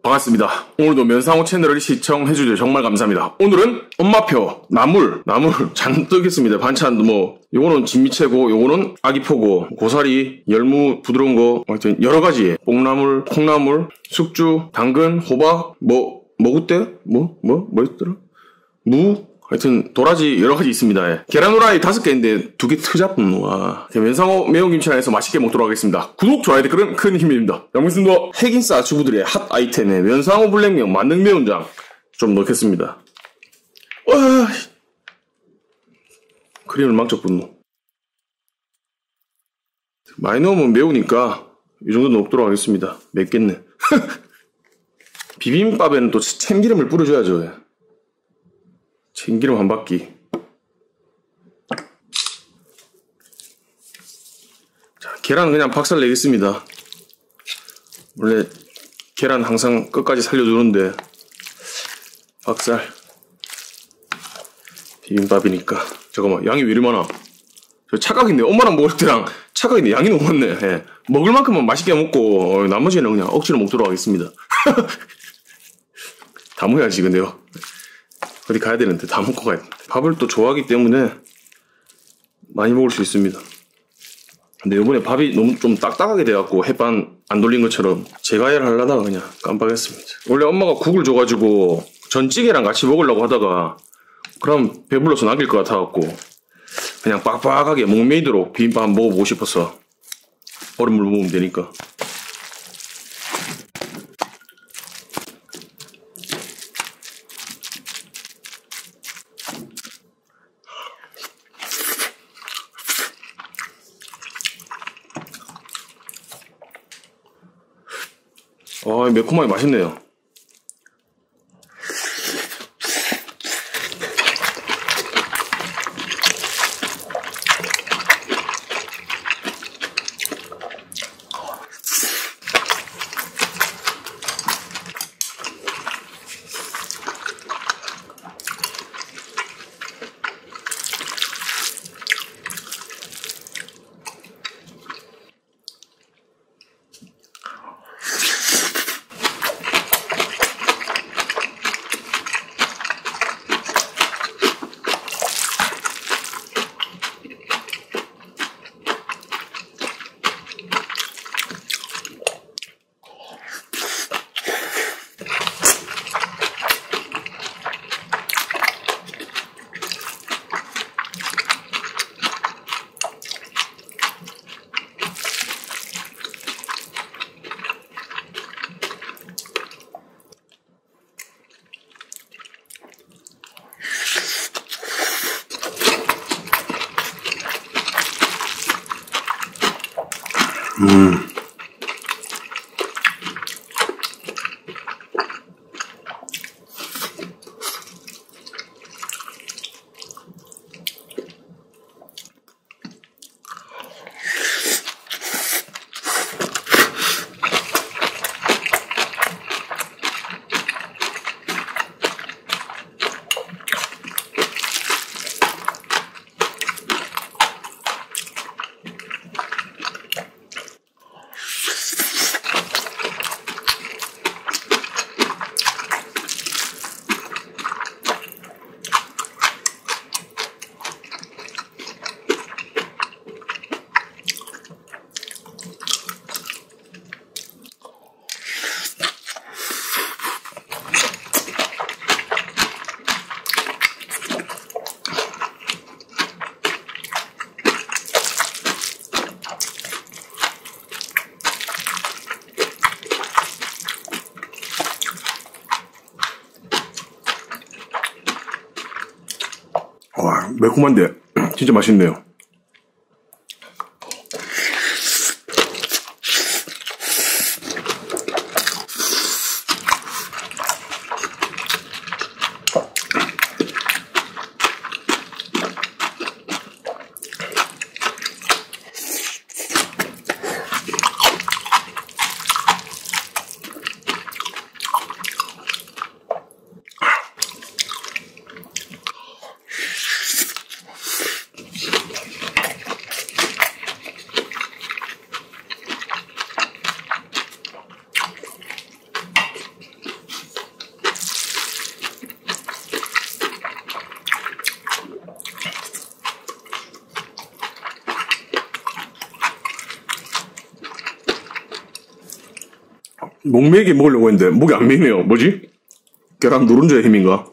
반갑습니다. 오늘도 면상호 채널을 시청해주셔서 정말 감사합니다. 오늘은 엄마표 나물 잔뜩 했습니다. 반찬도 뭐 요거는 진미채고 요거는 아기포고 고사리 열무 부드러운 거 하여튼 여러가지 뽕나물 콩나물 숙주 당근 호박 머구대 뭐 있더라 무 하여튼 도라지 여러가지 있습니다. 예. 계란 후라이 5개인데 2개 트잡은 와. 면상호 매운김치랑해서 맛있게 먹도록 하겠습니다. 구독, 좋아요, 댓글은 큰 힘입니다. 양보겠습니다. 핵인싸 주부들의 핫 아이템에 면상호 블랙면 만능 매운장 좀 넣겠습니다. 와, 크림을 망쳐 분노. 많이 넣으면 매우니까 이 정도 넣도록 하겠습니다. 맵겠네. 비빔밥에는 또 참기름을 뿌려줘야죠. 예. 참기름 한 바퀴. 자, 계란 그냥 박살 내겠습니다. 원래 계란 항상 끝까지 살려두는데 박살. 비빔밥이니까. 잠깐만, 양이 왜 이리 많아? 저 착각인데, 엄마랑 먹을 때랑 착각인데 양이 너무 많네. 예. 먹을 만큼만 맛있게 먹고 나머지는 그냥 억지로 먹도록 하겠습니다. 다 먹어야지 근데요. 어디 가야 되는데 다 먹고 가야 돼. 밥을 또 좋아하기 때문에 많이 먹을 수 있습니다. 근데 이번에 밥이 너무 좀 딱딱하게 돼갖고 햇반 안 돌린 것처럼 재가열을 하려다가 그냥 깜빡했습니다. 원래 엄마가 국을 줘가지고 전찌개랑 같이 먹으려고 하다가 그럼 배불러서 남길 것 같아갖고 그냥 빡빡하게 목메이도록 비빔밥 한번 먹어보고 싶어서 얼음물 먹으면 되니까. 매콤하게 맛있네요. 매콤한데 진짜 맛있네요. 목 메게 먹으려고 했는데 목이 안 메이네요. 뭐지? 계란 노른자의 힘인가?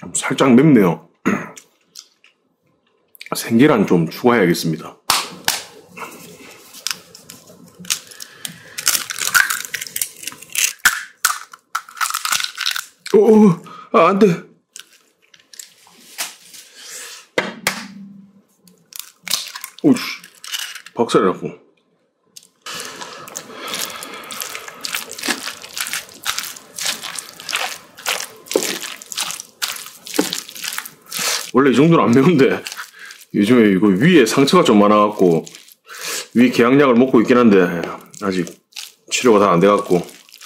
살짝 맵네요. 생계란 좀 추가해야겠습니다. 안 돼. 오씨, 박살이 났고. 원래 이 정도는 안 매운데, 요즘에 이거 위에 상처가 좀 많아갖고, 위 계양약을 먹고 있긴 한데, 아직 치료가 다 안 돼갖고.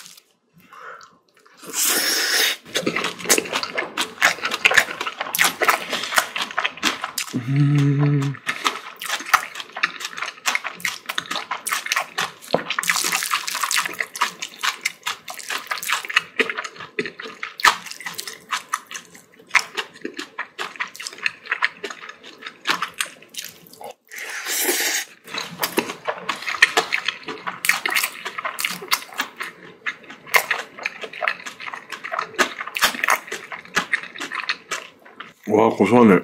와, 고소하네.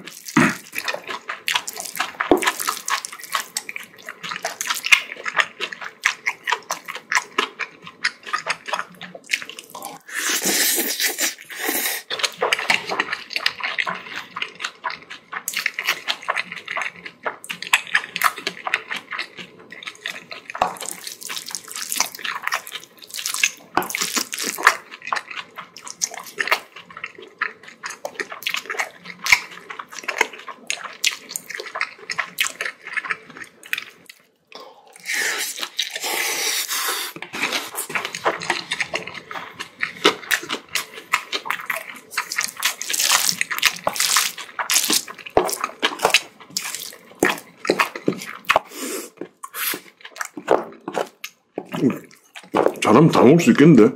잘하면 다 먹을 수 있겠는데?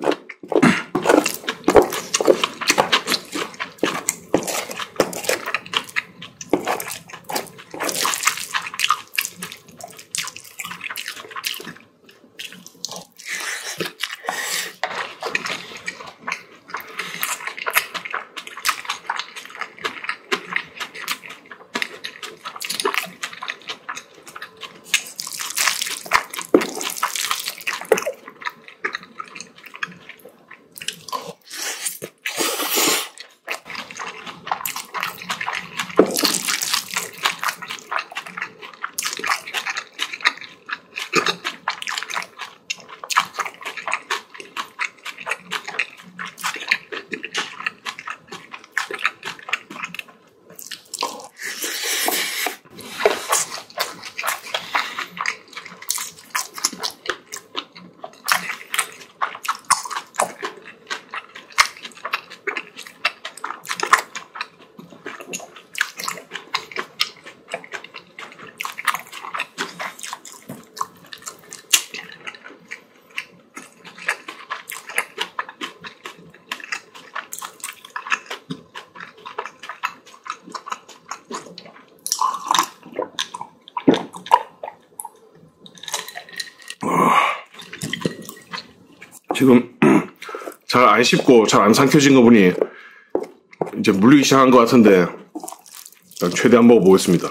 지금 잘 안 씹고 잘 안 삼켜진 거 보니 이제 물리기 시작한 것 같은데 최대한 먹어보겠습니다.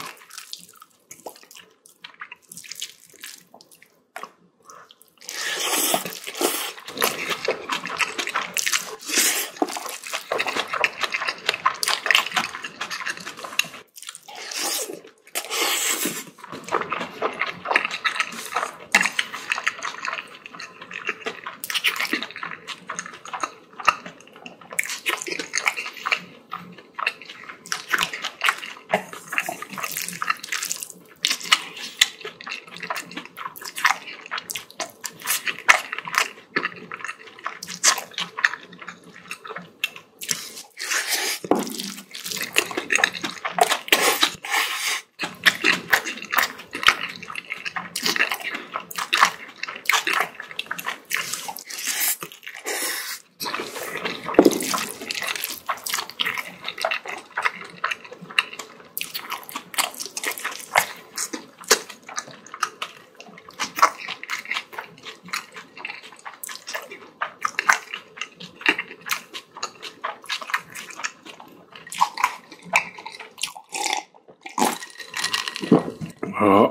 아.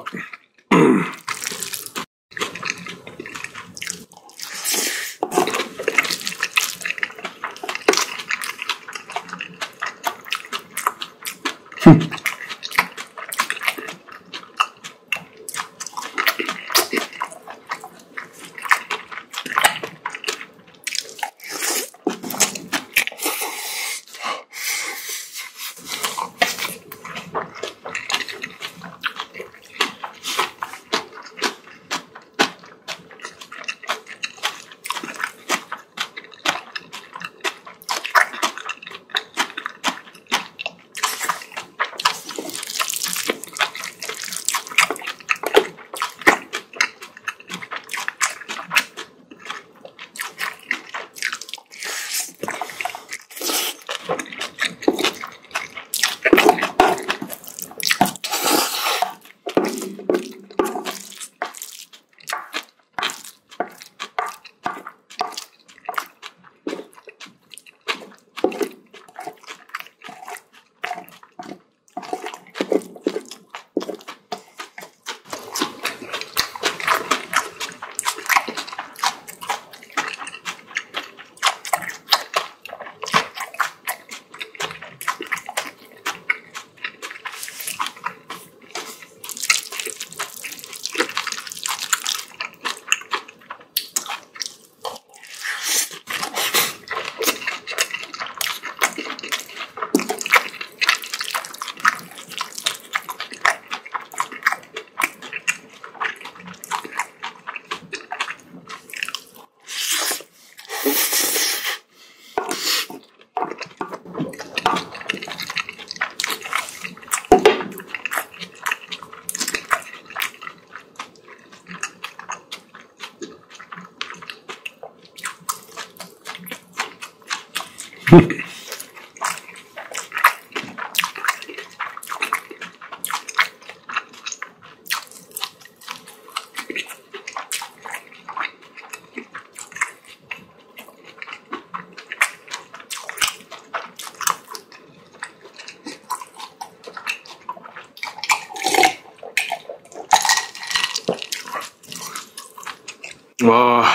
와,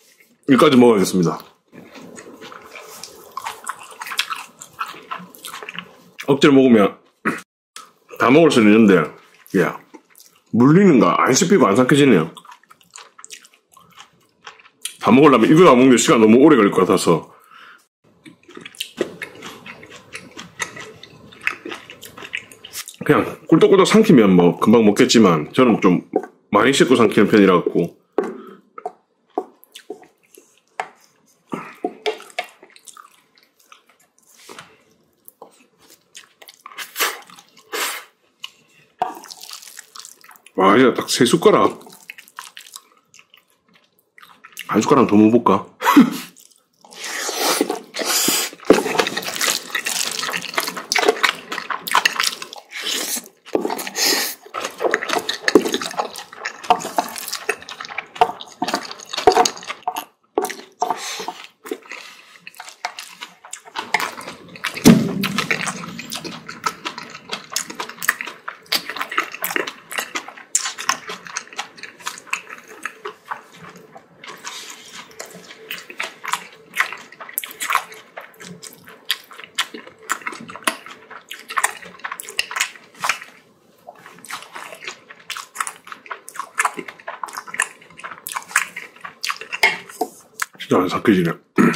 여기까지 먹어야겠습니다. 억지로 먹으면 다 먹을 수는 있는데, 야, 물리는가? 안 씹히고 안 삼켜지네요. 다 먹으려면 이거 다 먹는데 시간 너무 오래 걸릴 것 같아서. 그냥 꿀떡꿀떡 삼키면 뭐 금방 먹겠지만, 저는 좀 많이 씹고 삼키는 편이라 갖고. 와, 이제 딱 3숟가락. 한 숟가락 더 먹어볼까? 진짜 안 삭혀지네.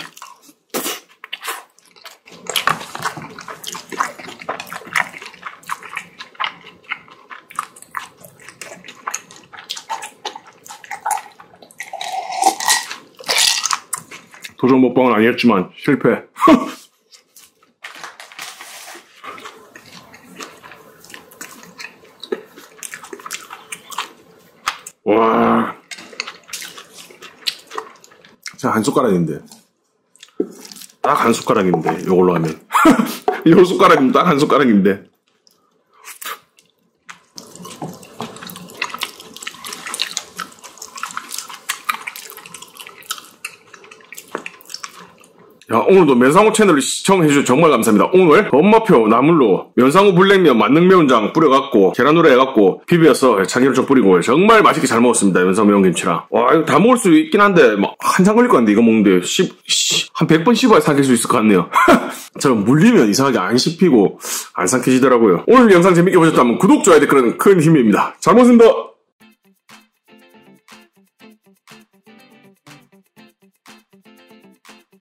도전 먹방은 아니었지만 실패. 와, 진짜 한 숟가락인데, 딱 한 숟가락인데, 요걸로 하면 요 숟가락이면 딱 한 숟가락인데. 오늘도 면상호 채널을 시청해주셔서 정말 감사합니다. 오늘 엄마표 나물로 면상호 불냉면 만능 매운장 뿌려갖고 계란후라이 해갖고 비벼서 참기름 좀 뿌리고 정말 맛있게 잘 먹었습니다. 면상호 매운김치랑. 와, 이거 다 먹을 수 있긴 한데 막 한참 걸릴 것 같은데 이거 먹는데 한 100번 씹어야 삼킬 수 있을 것 같네요. 저는 물리면 이상하게 안 씹히고 안 삼켜지더라고요. 오늘 영상 재밌게 보셨다면 구독, 좋아요, 댓글은 큰 힘입니다. 잘 먹었습니다.